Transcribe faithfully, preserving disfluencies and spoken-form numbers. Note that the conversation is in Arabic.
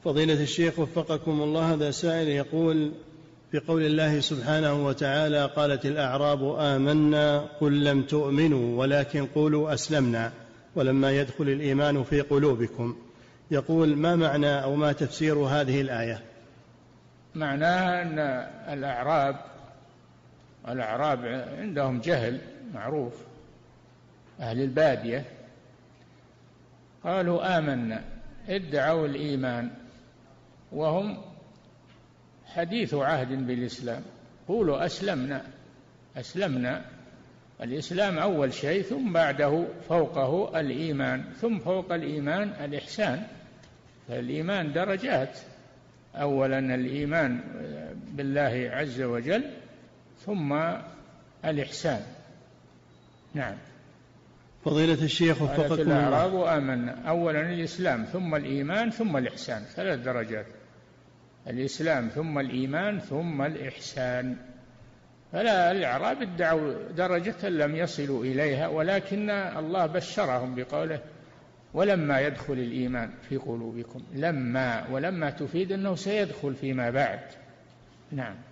فضيلة الشيخ وفقكم الله، هذا سائل يقول: في قول الله سبحانه وتعالى: قالت الأعراب آمنا قل لم تؤمنوا ولكن قولوا أسلمنا ولما يدخل الإيمان في قلوبكم، يقول: ما معنى أو ما تفسير هذه الآية؟ معناها أن الأعراب الأعراب عندهم جهل معروف، أهل البادية قالوا آمنا، ادعوا الإيمان وهم حديث عهد بالإسلام، قولوا أسلمنا. أسلمنا، الإسلام أول شيء، ثم بعده فوقه الإيمان، ثم فوق الإيمان الإحسان. فالإيمان درجات، أولا الإيمان بالله عز وجل، ثم الإحسان. نعم. فضيلة الشيخ وفقكم الله، الأعراب آمنا، أولا الإسلام ثم الإيمان ثم الإحسان، ثلاث درجات: الإسلام ثم الإيمان ثم الإحسان. فلا الأعراب ادعوا درجة لم يصلوا إليها، ولكن الله بشرهم بقوله: ولما يدخل الإيمان في قلوبكم. لما ولما تفيد أنه سيدخل فيما بعد. نعم.